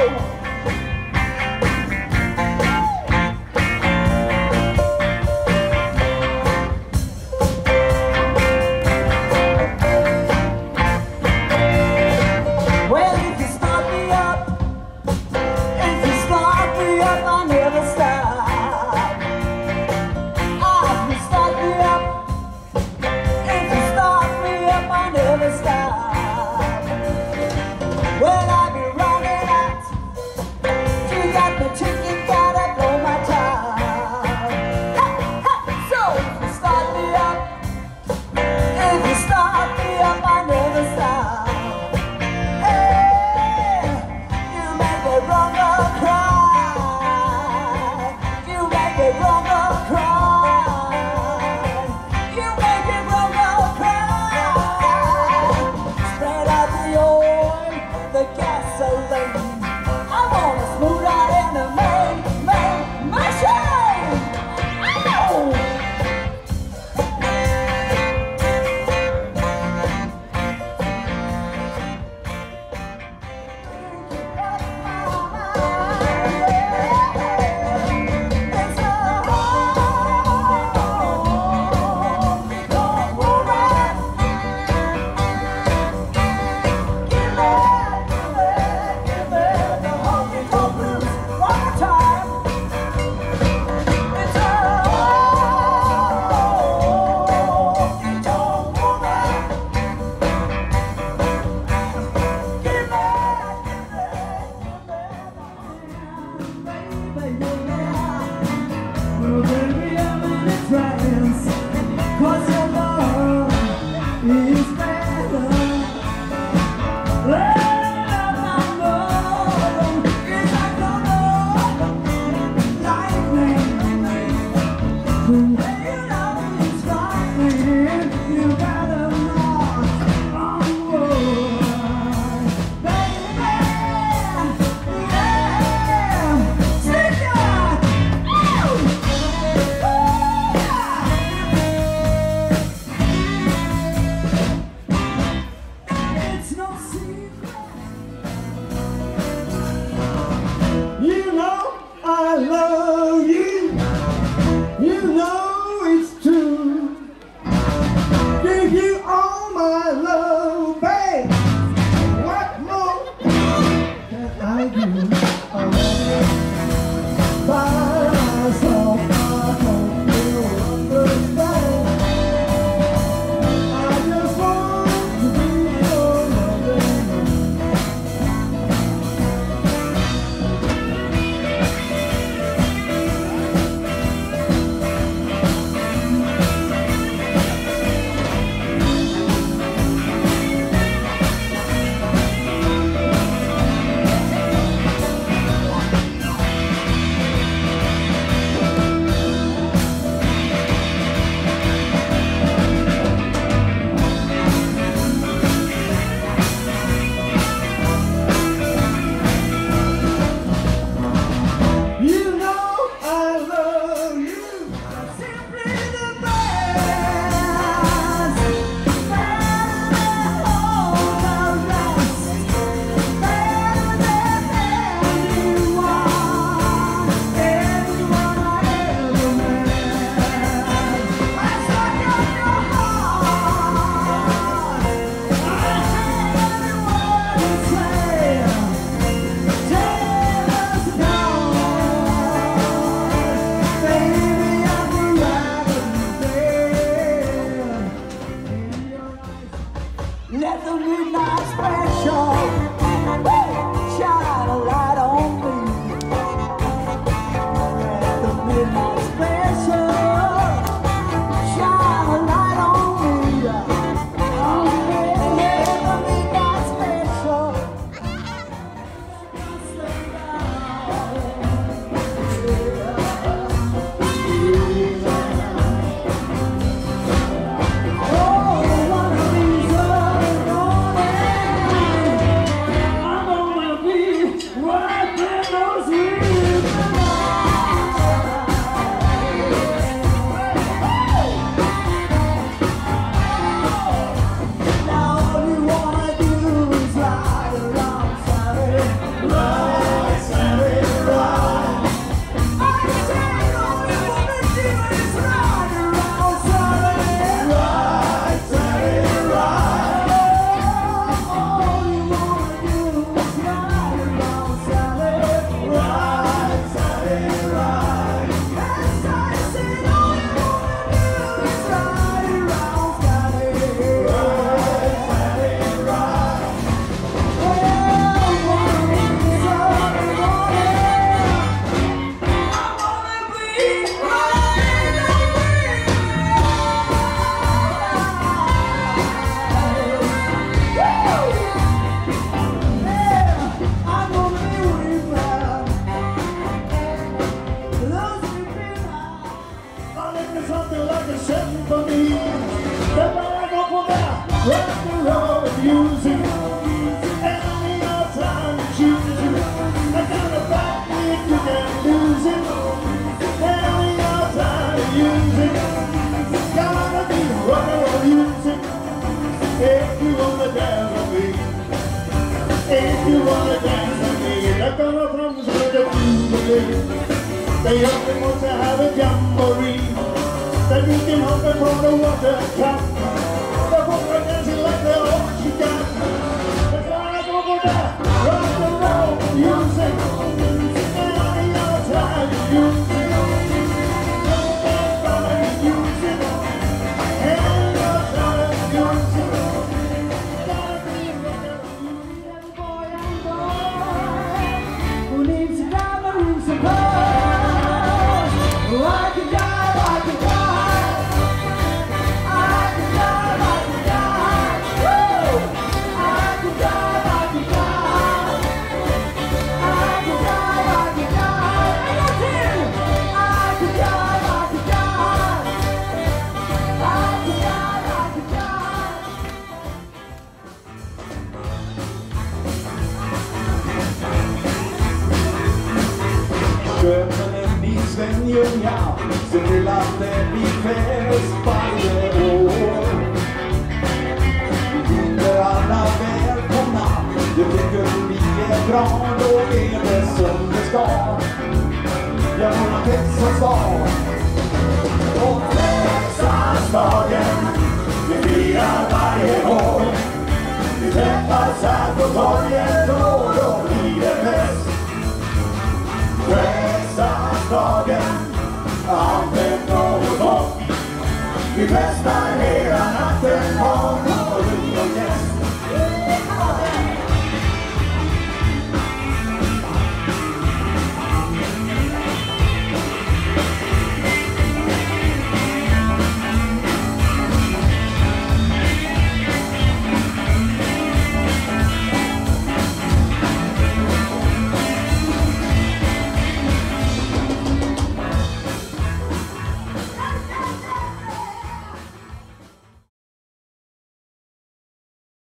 Love Jag kan ha fram som ett jubileum. Där jag måste have a jamboree. Där du kan hoppa på the water cup. Där folk är dancing like the ocean gun. That's why I go for that rock and roll music. And I am tired of music. Köpen i Svenljunga, se till att det blir fest varje år. Vi bjuder alla välkomna, jag tycker vi är bra, då är det som det ska. Jag våra Texasdagen, och Texasdagen, vi firar varje år. Vi träffas här på torget och då blir det fest. Texasdagen, använd något gott. Vi festar